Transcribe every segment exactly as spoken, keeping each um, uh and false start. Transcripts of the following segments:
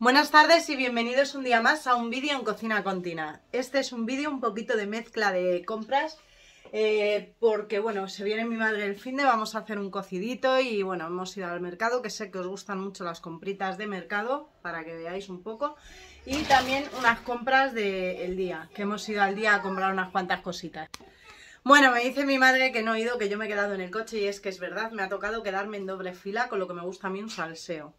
Buenas tardes y bienvenidos un día más a un vídeo en Cocina con Tina. Este es un vídeo un poquito de mezcla de compras eh, porque bueno, se viene mi madre el finde, vamos a hacer un cocidito y bueno, hemos ido al mercado, que sé que os gustan mucho las compritas de mercado, para que veáis un poco. Y también unas compras del día, que hemos ido al día a comprar unas cuantas cositas. Bueno, me dice mi madre que no he ido, que yo me he quedado en el coche, y es que es verdad, me ha tocado quedarme en doble fila, con lo que me gusta a mí un salseo.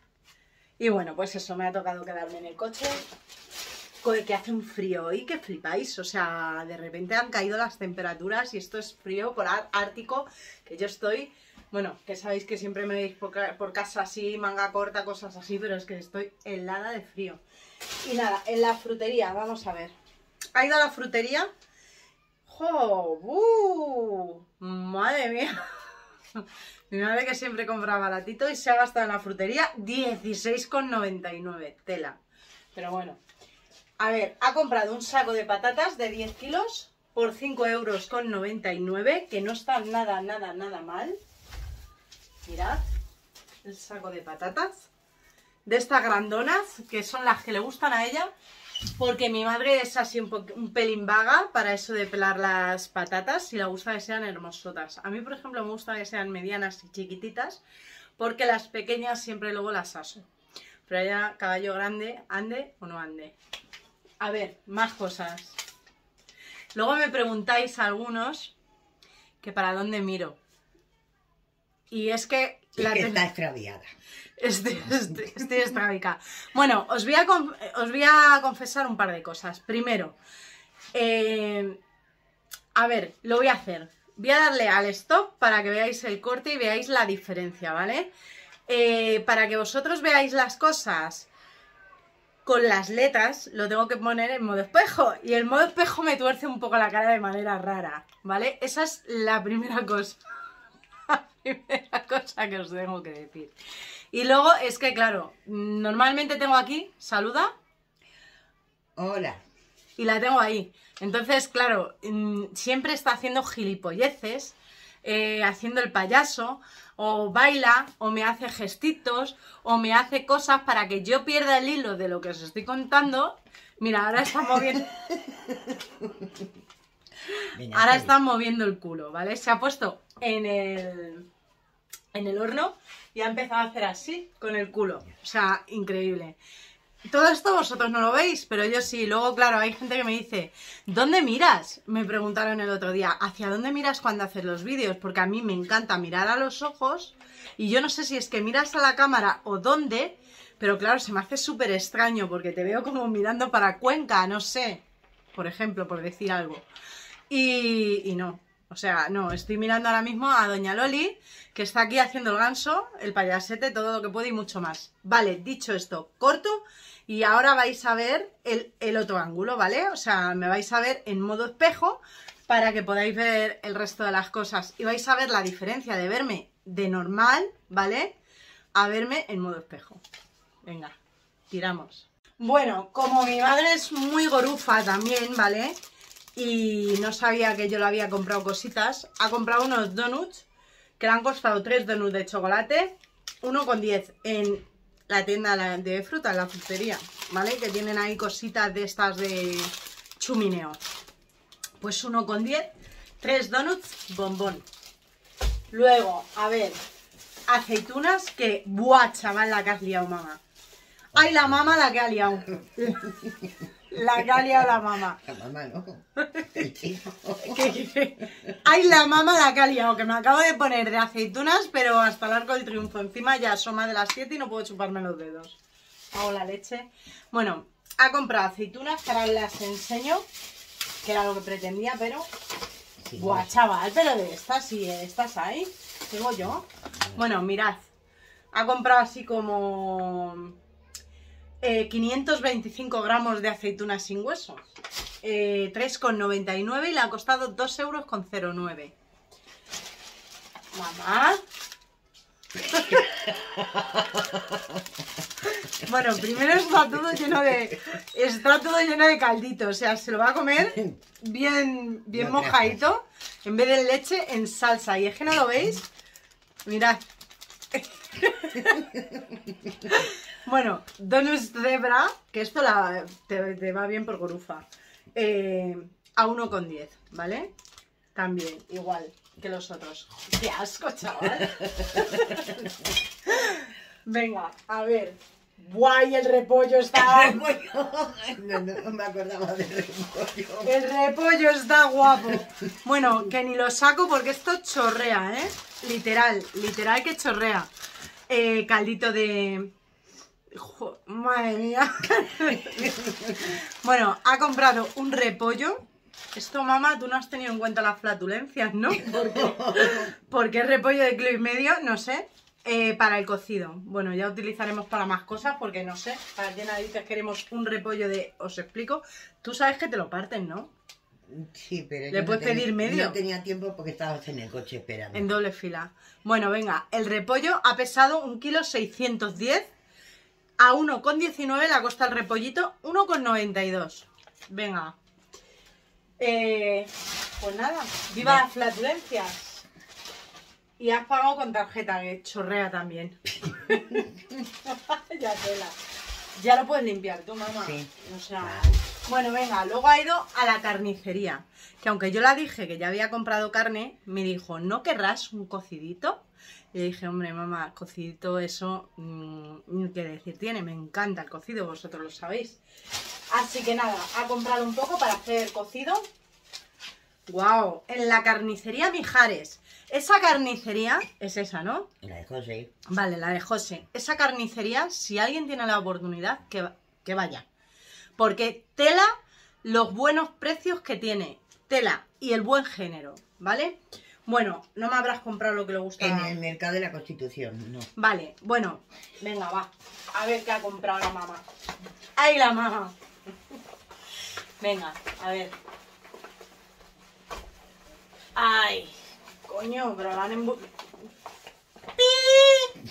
Y bueno, pues eso, me ha tocado quedarme en el coche, que hace un frío hoy que flipáis, o sea, de repente han caído las temperaturas y esto es frío por ártico, que yo estoy, bueno, que sabéis que siempre me veis por, por casa así, manga corta, cosas así, pero es que estoy helada de frío. Y nada, en la frutería, vamos a ver, ha ido a la frutería, ¡jo! ¡Uh! ¡Madre mía! Mi madre, que siempre compra baratito, y se ha gastado en la frutería dieciséis con noventa y nueve, tela. Pero bueno, a ver, ha comprado un saco de patatas de diez kilos por cinco euros con noventa y nueve, que no está nada, nada, nada mal. Mirad, el saco de patatas, de estas grandonas, que son las que le gustan a ella, porque mi madre es así un, un pelín vaga para eso de pelar las patatas, y le gusta que sean hermosotas. A mí, por ejemplo, me gusta que sean medianas y chiquititas, porque las pequeñas siempre luego las aso. Pero ya caballo grande, ande o no ande. A ver, más cosas. Luego me preguntáis a algunos que para dónde miro. Y es que... Y la que ten... está extraviada. Estoy, estoy, estoy extraviada. Bueno, os voy, a os voy a confesar un par de cosas. Primero, eh, a ver, lo voy a hacer. Voy a darle al stop para que veáis el corte y veáis la diferencia, ¿vale? Eh, para que vosotros veáis las cosas con las letras, lo tengo que poner en modo espejo. Y el modo espejo me tuerce un poco la cara de manera rara, ¿vale? Esa es la primera cosa. La primera cosa que os tengo que decir. Y luego es que, claro, normalmente tengo aquí, saluda. Hola. Y la tengo ahí. Entonces, claro, siempre está haciendo gilipolleces, eh, haciendo el payaso, o baila, o me hace gestitos, o me hace cosas para que yo pierda el hilo de lo que os estoy contando. Mira, ahora está moviendo... Venga, ahora está está moviendo el culo, ¿vale? Se ha puesto en el... en el horno y ha empezado a hacer así con el culo. O sea, increíble. Todo esto vosotros no lo veis, pero yo sí. Luego, claro, hay gente que me dice, ¿dónde miras? Me preguntaron el otro día, ¿hacia dónde miras cuando haces los vídeos? Porque a mí me encanta mirar a los ojos y yo no sé si es que miras a la cámara o dónde, pero claro, se me hace súper extraño porque te veo como mirando para Cuenca, no sé, por ejemplo, por decir algo. Y, y no. O sea, no, estoy mirando ahora mismo a doña Loli, que está aquí haciendo el ganso, el payasete, todo lo que puede y mucho más. Vale, dicho esto, corto y ahora vais a ver el, el otro ángulo, ¿vale? O sea, me vais a ver en modo espejo para que podáis ver el resto de las cosas. Y vais a ver la diferencia de verme de normal, ¿vale? A verme en modo espejo. Venga, tiramos. Bueno, como mi madre es muy gorufa también, ¿vale? Y no sabía que yo le había comprado cositas, ha comprado unos donuts que le han costado tres donuts de chocolate, uno con diez en la tienda de fruta, en la frutería, ¿vale? Que tienen ahí cositas de estas de chumineo. Pues uno con diez, tres donuts bombón. Luego, a ver, aceitunas que, ¡buah, chaval, la que has liado, mamá! ¡Ay, la mamá la que ha liado! La que ha liado la mamá. La mamá no. El chico. ¿Qué, qué? ¡Ay, la mamá la que ha liado! Que me acabo de poner de aceitunas, pero hasta el arco del triunfo. Encima ya son más de las siete y no puedo chuparme los dedos. Hago la leche. Bueno, ha comprado aceitunas, que ahora las enseño, que era lo que pretendía, pero... Sí, ¡buah, no. chaval! Pero de estas, sí, estas hay. Digo yo. Bueno, mirad. Ha comprado así como... Eh, quinientos veinticinco gramos de aceitunas sin hueso, eh, tres con noventa y nueve y le ha costado dos euros con cero nueve. Mamá. Bueno, primero está todo lleno de está todo lleno de caldito, o sea, se lo va a comer bien, bien mojadito, en vez de leche en salsa. Y es que no lo veis, mirad. Bueno, Donus Zebra, que esto la, te, te va bien por Gorufa. Eh, a uno con diez, ¿vale? También, igual que los otros. ¡Qué asco, chaval! Venga, a ver. ¡Guay! El repollo está... No, no me acordaba del repollo. El repollo está guapo. Bueno, que ni lo saco porque esto chorrea, ¿eh? Literal, literal que chorrea. Eh, caldito de... Jo, madre mía. Bueno, ha comprado un repollo. Esto, mamá, tú no has tenido en cuenta las flatulencias, ¿no? Porque, porque es repollo de kilo y medio, no sé. Eh, para el cocido. Bueno, ya utilizaremos para más cosas porque no sé. Para qué narices queremos un repollo de... Os explico. Tú sabes que te lo parten, ¿no? Sí, pero ¿Le yo puedes no tenía, pedir medio? no tenía tiempo porque estabas en el coche esperando. En doble fila. Bueno, venga. El repollo ha pesado un kilo seiscientos diez. A uno con diecinueve le ha costado el repollito uno con noventa y dos. Venga. Eh, pues nada. ¡Viva las flatulencias! Y has pagado con tarjeta, que chorrea también. Ya tela. Ya lo puedes limpiar tú, mamá. Sí. O sea, bueno, venga, luego ha ido a la carnicería. Que aunque yo la dije que ya había comprado carne, me dijo, ¿no querrás un cocidito? Y le dije, hombre, mamá, cocidito, eso, mmm, ¿qué decir tiene? Me encanta el cocido, vosotros lo sabéis. Así que nada, ha comprado un poco para hacer cocido. ¡Guau! En la carnicería Mijares. Esa carnicería es esa, ¿no? La de José. Vale, la de José. Esa carnicería, si alguien tiene la oportunidad, que, que vaya. Porque tela, los buenos precios que tiene. Tela y el buen género, ¿vale? Bueno, no me habrás comprado lo que le gusta. En el mercado de la Constitución, no. Vale, bueno, venga, va. A ver qué ha comprado la mamá. ¡Ay, la mamá! Venga, a ver. ¡Ay! Coño, pero la han envuelto. ¡Pi!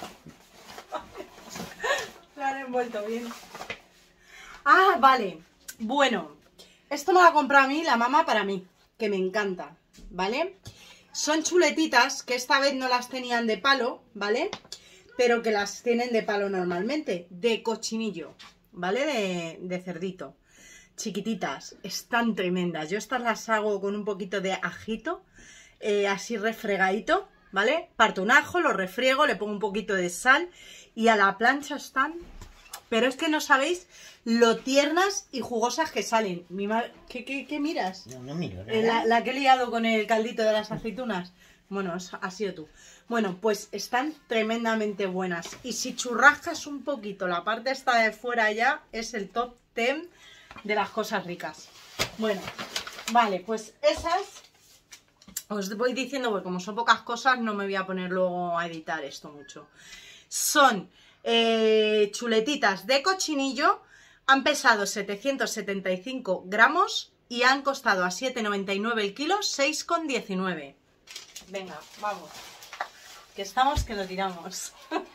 La han envuelto bien. Ah, vale. Bueno, esto me lo ha comprado a mí la mamá para mí, que me encanta, ¿vale? Son chuletitas que esta vez no las tenían de palo, ¿vale? Pero que las tienen de palo normalmente, de cochinillo, ¿vale? De, de cerdito. Chiquititas, están tremendas. Yo estas las hago con un poquito de ajito. Eh, así refregadito, ¿vale? Parto un ajo, lo refriego, le pongo un poquito de sal y a la plancha están... Pero es que no sabéis lo tiernas y jugosas que salen. Mi madre... ¿Qué, qué, qué miras? No, no miro nada. Eh, La, la que he liado con el caldito de las aceitunas. Bueno, ha sido tú. Bueno, pues están tremendamente buenas. Y si churrascas un poquito la parte esta de fuera ya, es el top ten de las cosas ricas. Bueno, vale, pues esas... Os voy diciendo, porque como son pocas cosas, no me voy a poner luego a editar esto mucho. Son eh, chuletitas de cochinillo, han pesado setecientos setenta y cinco gramos y han costado a siete noventa y nueve el kilo, seis con diecinueve. Venga, vamos. Que estamos que lo tiramos.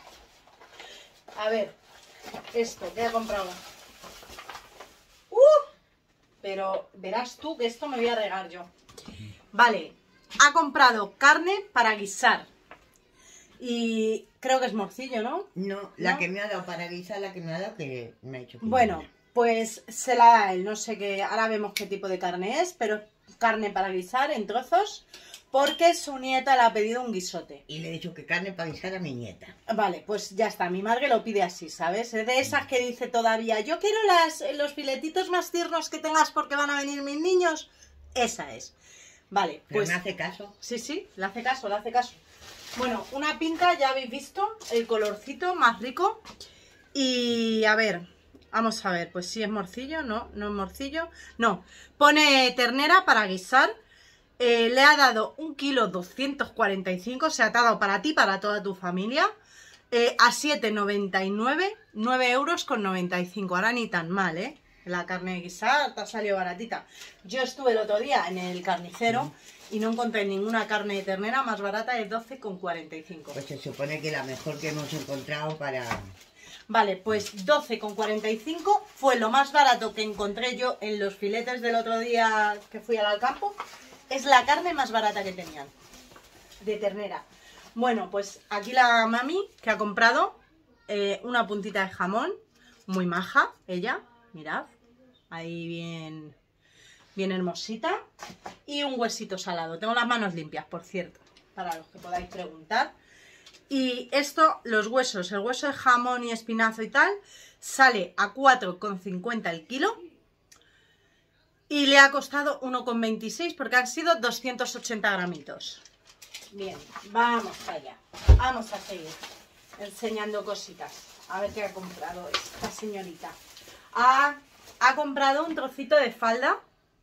A ver, esto, ¿qué he comprado? ¡Uh! Pero verás tú que esto me voy a regar yo. Vale. Ha comprado carne para guisar. Y creo que es morcillo, ¿no? No, la ¿No? que me ha dado para guisar, la que me ha dado que me ha hecho... Bueno, pues se la da él. No sé qué, ahora vemos qué tipo de carne es, pero carne para guisar en trozos, porque su nieta le ha pedido un guisote. Y le he dicho que carne para guisar a mi nieta. Vale, pues ya está, mi madre lo pide así, ¿sabes? Es de esas que dice todavía, yo quiero las, los filetitos más tiernos que tengas porque van a venir mis niños. Esa es. Vale, Pero pues... me hace caso. Sí, sí, le hace caso, le hace caso. Bueno, una pinta, ya habéis visto, el colorcito más rico. Y a ver, vamos a ver, pues si es morcillo, no, no es morcillo. No, pone ternera para guisar. Eh, le ha dado un kilo doscientos cuarenta y cinco, se ha dado para ti, para toda tu familia. Eh, a siete noventa y nueve, nueve euros con noventa y cinco. Ahora ni tan mal, ¿eh? La carne de guisar te ha salido baratita. Yo estuve el otro día en el carnicero mm. y no encontré ninguna carne de ternera más barata de doce con cuarenta y cinco. Pues se supone que la mejor que hemos encontrado para... Vale, pues doce con cuarenta y cinco fue lo más barato que encontré yo en los filetes del otro día que fui al Alcampo. Es la carne más barata que tenían de ternera. Bueno, pues aquí la mami que ha comprado eh, una puntita de jamón, muy maja ella, mirad, ahí bien, bien hermosita, y un huesito salado. Tengo las manos limpias, por cierto, para los que podáis preguntar. Y esto, los huesos, el hueso de jamón y espinazo y tal, sale a cuatro con cincuenta el kilo. Y le ha costado uno con veintiséis porque han sido doscientos ochenta gramitos. Bien, vamos allá. Vamos a seguir enseñando cositas. A ver qué ha comprado esta señorita. Ha, ha comprado un trocito de falda.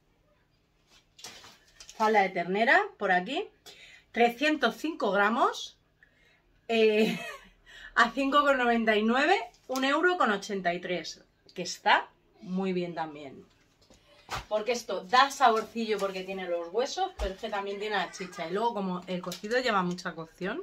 Falda de ternera, por aquí. trescientos cinco gramos. Eh, a cinco con noventa y nueve. un euro con ochenta y tres. Que está muy bien también. Porque esto da saborcillo porque tiene los huesos, pero es que también tiene la chicha. Y luego como el cocido lleva mucha cocción,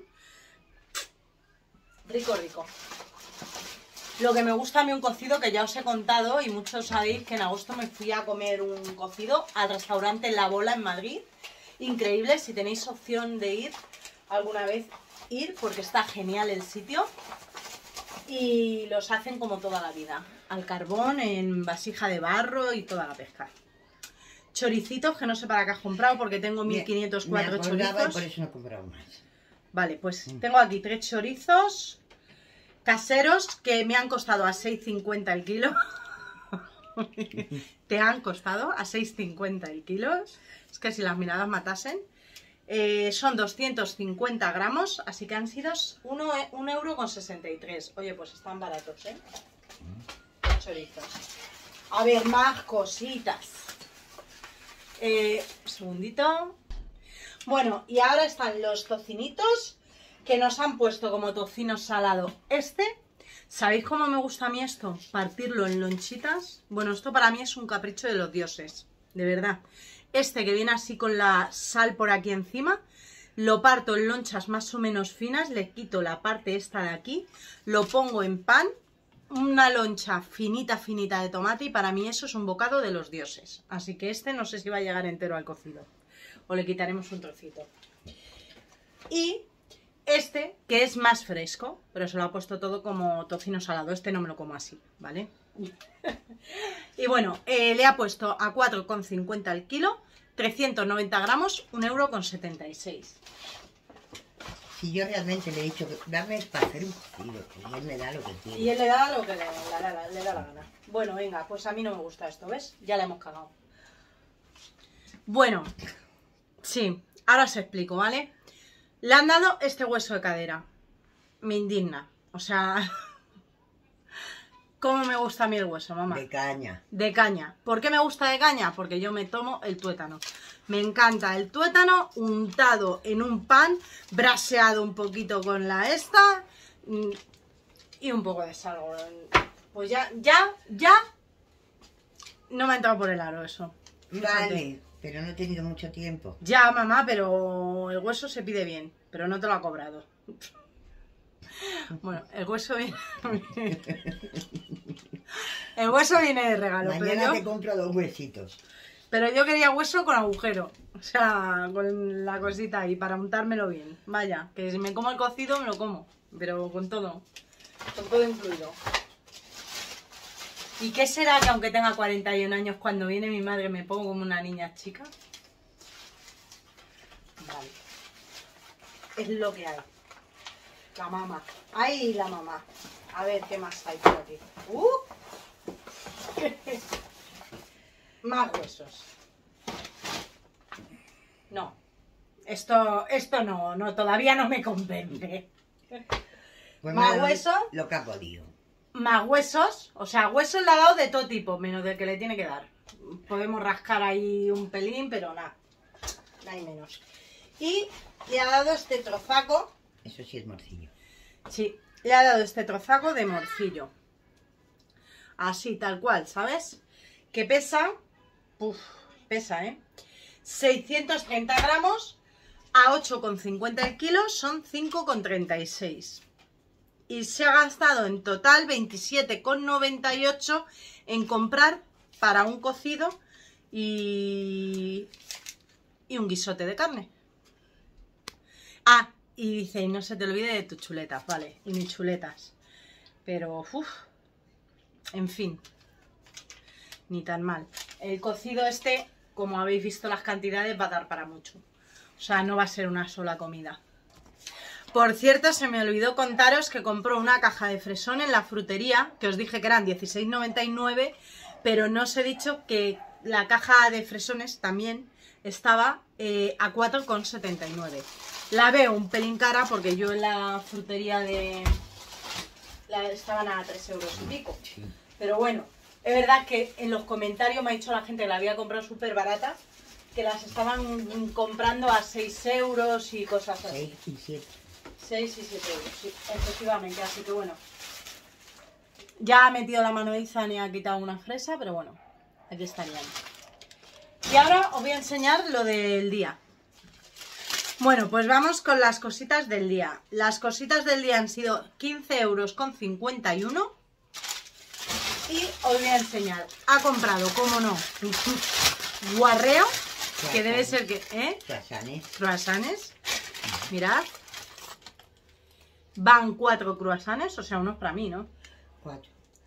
rico, rico. Lo que me gusta a mí un cocido, que ya os he contado y muchos sabéis que en agosto me fui a comer un cocido al restaurante La Bola en Madrid. Increíble, si tenéis opción de ir alguna vez, ir porque está genial el sitio. Y los hacen como toda la vida, al carbón, en vasija de barro y toda la pesca. Choricitos, que no sé para qué has comprado porque tengo mil quinientos cuatro chorizos. Y por eso no he comprado más. Vale, pues mm. tengo aquí tres chorizos caseros que me han costado a seis cincuenta el kilo. Te han costado a seis cincuenta el kilo. Es que si las miradas matasen. Eh, son doscientos cincuenta gramos, así que han sido un euro con sesenta y tres. Oye, pues están baratos, ¿eh? Los chorizos. A ver, más cositas. Eh, un segundito. Bueno, y ahora están los tocinitos que nos han puesto como tocino salado. Este, ¿sabéis cómo me gusta a mí esto? Partirlo en lonchitas. Bueno, esto para mí es un capricho de los dioses, de verdad. Este que viene así con la sal por aquí encima, lo parto en lonchas más o menos finas, le quito la parte esta de aquí, lo pongo en pan, una loncha finita, finita de tomate, y para mí eso es un bocado de los dioses. Así que este no sé si va a llegar entero al cocido, o le quitaremos un trocito. Y este, que es más fresco, pero se lo ha puesto todo como tocino salado, este no me lo como así, ¿vale? Y bueno, eh, le ha puesto a cuatro con cincuenta el kilo, trescientos noventa gramos, un euro con setenta y seis. Si yo realmente le he dicho que dame para hacer un cocido, y él me da lo que quiere. Y él le da lo que le, la, la, la, le da la gana. Bueno, venga, pues a mí no me gusta esto, ¿ves? Ya le hemos cagado. Bueno, sí, ahora os explico, ¿vale? Le han dado este hueso de cadera. Me indigna, o sea... ¿Cómo me gusta a mí el hueso, mamá? De caña. De caña. ¿Por qué me gusta de caña? Porque yo me tomo el tuétano. Me encanta el tuétano untado en un pan, braseado un poquito con la esta y un poco de sal. Pues ya, ya, ya no me ha entrado por el aro eso. Vale, pero no he tenido mucho tiempo. Ya, mamá, pero el hueso se pide bien, pero no te lo ha cobrado. Bueno, el hueso viene... El hueso viene de regalo. Mañana pero yo... te compro dos huesitos. Pero yo quería hueso con agujero. O sea, con la cosita ahí para untármelo bien. Vaya, que si me como el cocido me lo como. Pero con todo. Con todo incluido. ¿Y qué será que aunque tenga cuarenta y un años, cuando viene mi madre me pongo como una niña chica? Vale. Es lo que hay. La mamá. ¡Ay, la mamá! A ver, ¿qué más hay por aquí? ¡Uh! Más huesos. No. Esto, esto no, no, todavía no me convence. Pues más huesos. Lo que ha podido. Más huesos. O sea, huesos le ha dado de todo tipo, menos del que le tiene que dar. Podemos rascar ahí un pelín, pero nada. Nada y menos. Y le ha dado este trozaco. Eso sí es morcillo. Sí, le ha dado este trozaco de morcillo. Así, tal cual, ¿sabes? Que pesa... Uf, pesa, ¿eh? seiscientos treinta gramos a ocho con cincuenta el kilo, son cinco con treinta y seis. Y se ha gastado en total veintisiete con noventa y ocho en comprar para un cocido y... y un guisote de carne. Ah, y dice, y no se te olvide de tus chuletas, vale, y mis chuletas. Pero, uff, en fin, ni tan mal. El cocido este, como habéis visto las cantidades, va a dar para mucho. O sea, no va a ser una sola comida. Por cierto, se me olvidó contaros que compró una caja de fresón en la frutería, que os dije que eran dieciséis noventa y nueve, pero no os he dicho que la caja de fresones también estaba eh, a cuatro con setenta y nueve. La veo un pelín cara porque yo en la frutería de... La, estaban a tres euros y pico. Sí. Pero bueno, es verdad que en los comentarios me ha dicho la gente que la había comprado súper barata, que las estaban comprando a seis euros y cosas así. seis y siete. seis y siete euros, sí, efectivamente, así que bueno. Ya ha metido la mano Izan y ha quitado una fresa, pero bueno, aquí estarían. Y ahora os voy a enseñar lo del día. Bueno, pues vamos con las cositas del día. Las cositas del día han sido quince euros con cincuenta y uno. Y os voy a enseñar. Ha comprado, como no, guarreo, que debe ser que... ¿eh? Croissants. Croissants. Mirad. Van cuatro croissants, o sea, unos para mí, ¿no? Cuatro.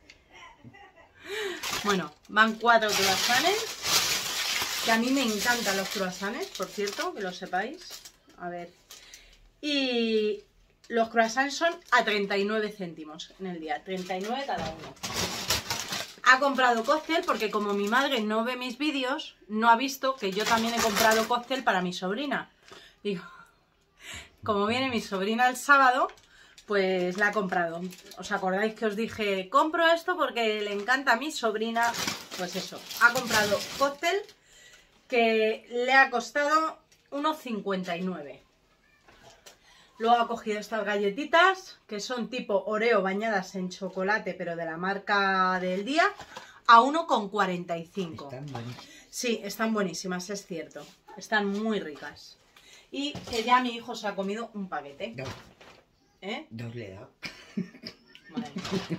Bueno, van cuatro croissants. Que a mí me encantan los croissants, por cierto, que lo sepáis. A ver. Y los croissants son a treinta y nueve céntimos en el día. treinta y nueve cada uno. Ha comprado cóctel porque como mi madre no ve mis vídeos, no ha visto que yo también he comprado cóctel para mi sobrina. Digo, como viene mi sobrina el sábado, pues la ha comprado. ¿Os acordáis que os dije, compro esto porque le encanta a mi sobrina? Pues eso, ha comprado cóctel que le ha costado unos cincuenta y nueve. Luego ha cogido estas galletitas, que son tipo Oreo bañadas en chocolate, pero de la marca del día, a uno con cuarenta y cinco. Están buenísimas. Sí, están buenísimas, es cierto. Están muy ricas. Y que ya mi hijo se ha comido un paquete. Dos. ¿Eh? Dos le he dado. Madre mía.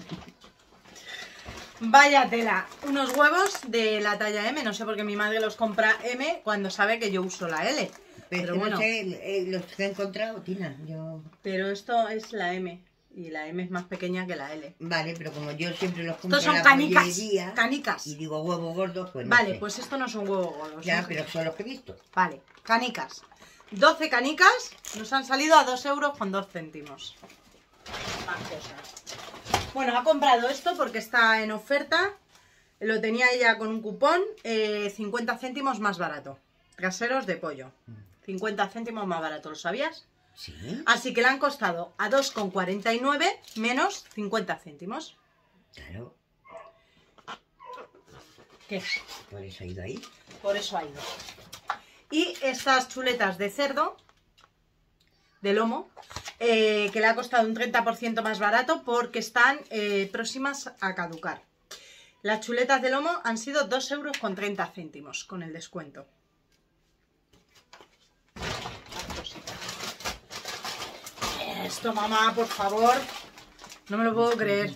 Vaya tela. Unos huevos de la talla eme. No sé por qué mi madre los compra eme cuando sabe que yo uso la ele. Pero, Pero es que bueno. no sé, eh, los que he encontrado, Tina, yo... Pero esto es la eme. Y la eme es más pequeña que la ele. Vale, pero como yo siempre los compro Estos son en la canicas. pollería Canicas. y digo huevos gordos, pues no Vale, sé. pues esto no son huevos gordos. Ya, ¿no? pero son los que he visto. Vale, canicas. doce canicas nos han salido a dos euros con dos céntimos. Más cosas. Bueno, ha comprado esto porque está en oferta. Lo tenía ella con un cupón, eh, cincuenta céntimos más barato. Caseros de pollo. cincuenta céntimos más barato, ¿lo sabías? ¿Sí? Así que le han costado a dos con cuarenta y nueve menos cincuenta céntimos. Claro, ¿Qué? por eso he ido ahí. Por eso ha ido. Y estas chuletas de cerdo, de lomo, eh, que le ha costado un treinta por ciento más barato porque están eh, próximas a caducar. Las chuletas de lomo han sido dos euros con treinta céntimos con el descuento. Esto, mamá, por favor. No me lo puedo creer.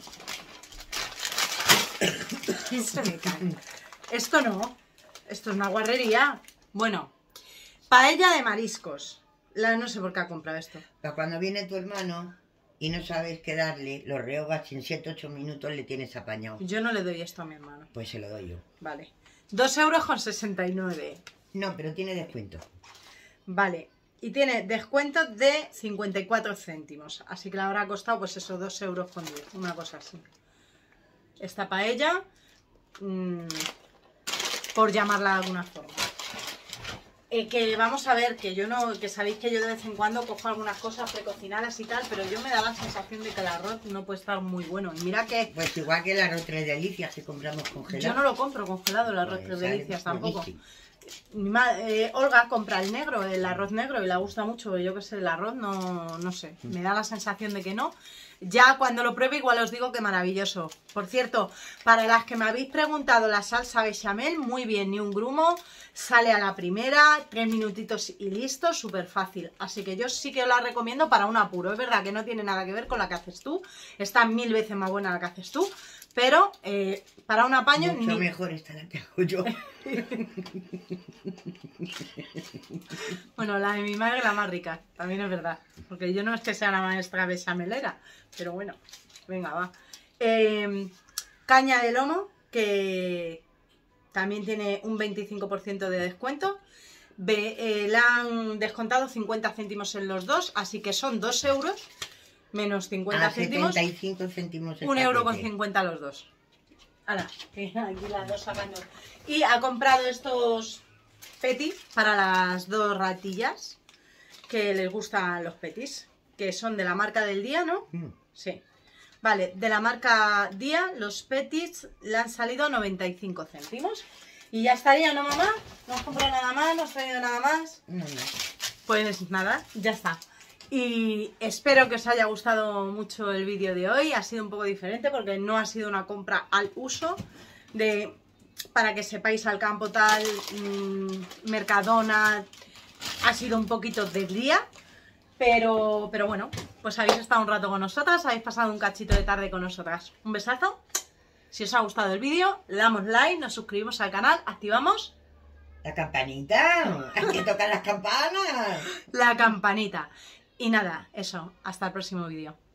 Se me cae. Esto no. Esto es una guarrería. Bueno, paella de mariscos. La, no sé por qué ha comprado esto. Pero cuando viene tu hermano y no sabes qué darle, los rehogas y en siete ocho minutos le tienes apañado. Yo no le doy esto a mi hermano. Pues se lo doy yo. Vale. dos euros con sesenta y nueve. No, pero tiene descuento. Vale. Y tiene descuento de cincuenta y cuatro céntimos. Así que le habrá costado, pues eso, dos euros con diez. Una cosa así. Esta paella, mmm, por llamarla de alguna forma. Eh, que vamos a ver, que yo no, que sabéis que yo de vez en cuando cojo algunas cosas precocinadas y tal, pero yo me da la sensación de que el arroz no puede estar muy bueno. Y mira que Pues igual que el arroz tres delicias que compramos congelado. yo no lo compro congelado, el arroz Pues tres sale delicias tampoco. buenísimo. Mi ma- eh, Olga compra el negro, el arroz negro, y le gusta mucho, pero yo que sé, el arroz no, no sé, me da la sensación de que no. Ya cuando lo pruebe igual os digo que maravilloso. Por cierto, para las que me habéis preguntado la salsa bechamel, muy bien, ni un grumo, sale a la primera, tres minutitos y listo, súper fácil. Así que yo sí que os la recomiendo para un apuro. Es verdad que no tiene nada que ver con la que haces tú, está mil veces más buena la que haces tú, pero eh, para un apaño... Mucho ni... mejor está la que hago yo. Bueno, la de mi madre es la más rica, también es verdad. Porque yo no es que sea la maestra bechamelera, pero bueno, venga, va. Eh, caña de lomo, que también tiene un veinticinco por ciento de descuento. Ve, eh, le han descontado cincuenta céntimos en los dos, así que son dos euros menos cincuenta a céntimos. setenta y cinco céntimos el Un euro con paquete. cincuenta los dos. Hala, aquí las dos sacando. Y ha comprado estos petis para las dos ratillas que les gustan los petis, que son de la marca del día, ¿no? Mm. Sí. Vale, de la marca Día, los petis le han salido noventa y cinco céntimos. Y ya estaría, ¿no, mamá? ¿No has comprado nada más? ¿No has traído nada más? No, no. Pues nada, ya está. Y espero que os haya gustado mucho el vídeo de hoy. Ha sido un poco diferente porque no ha sido una compra al uso de, para que sepáis, al campo tal, mmm, Mercadona. Ha sido un poquito del día. Pero, pero bueno, pues habéis estado un rato con nosotras, habéis pasado un cachito de tarde con nosotras. Un besazo. Si os ha gustado el vídeo, le damos like, nos suscribimos al canal, activamos La campanita. Hay que tocar las campanas. la campanita. Y nada, eso, hasta el próximo vídeo.